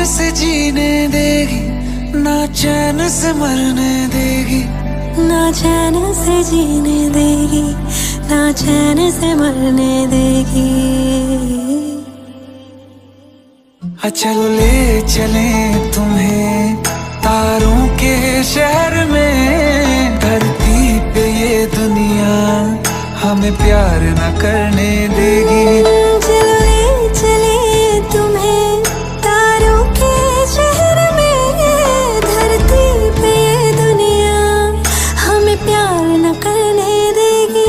से जीने देगी, ना चैन से मरने देगी, ना चैन से जीने देगी, ना चैन से मरने देगी। चलो ले चले तुम्हें तारों के शहर में, धरती पे ये दुनिया हमें प्यार न करने देगी। चलो ले चले तुम्हें तारों के शहर में, धरती पे ये दुनिया हमें प्यार न करने देगी।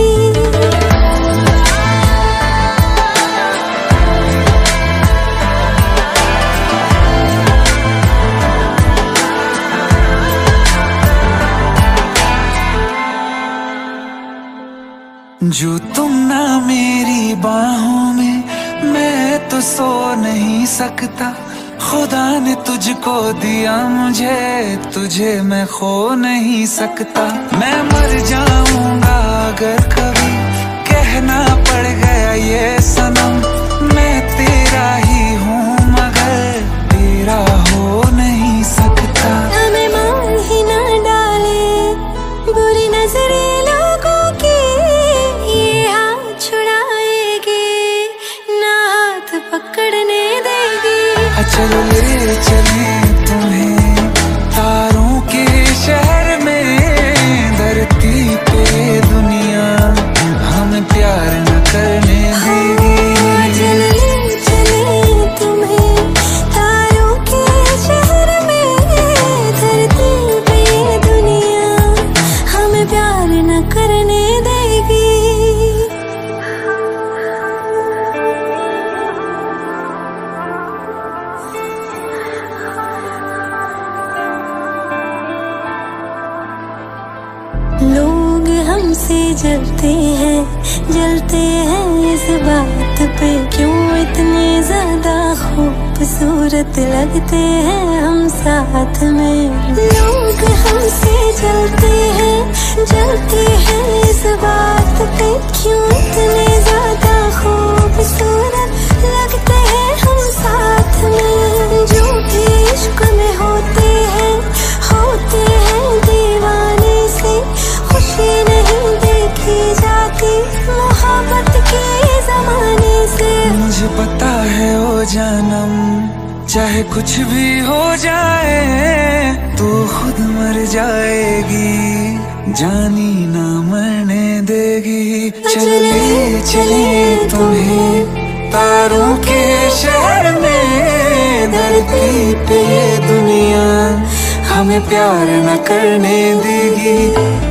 जो तुम ना मेरी बाहों में, मैं तो सो नहीं सकता। खुदा ने तुझको दिया मुझे, तुझे मैं खो नहीं सकता। मैं मर जाऊंगा अगर कभी कहना पड़ गया ये सनम, मैं तेरा ही हूँ मगर तेरा हो नहीं सकता। हमें मार ही ना डाले बुरी नजरें लोगों की, ये हाथ छुड़ाएगी ना हाथ पकड़ने देगी। चलो ले चले तुम्हें तारों के शहर में, धरती पे दुनिया हमें प्यार न करने देगी। चलो ले चले तुम्हें तारों के शहर में, धरती पे दुनिया हमें प्यार न करने देगी। लोग हमसे जलते हैं इस बात पे, क्यों इतने ज्यादा खूबसूरत लगते हैं हम साथ में। लोग हमसे जलते हैं इस बात पे, क्यों इतने ज्यादा खूबसूरत लगते हैं हम साथ में। जो भी इश्क में होते हैं दीवाने से, खुशी नहीं देखी जाती मोहब्बत के ज़माने से। मुझे पता है ओ जानम, चाहे कुछ भी हो जाए तू खुद मर जाएगी, जानी ना मरने देगी। चले चले तुम्हें तारों के शहर में, धरती पे ये दुनिया हमें प्यार न करने देगी।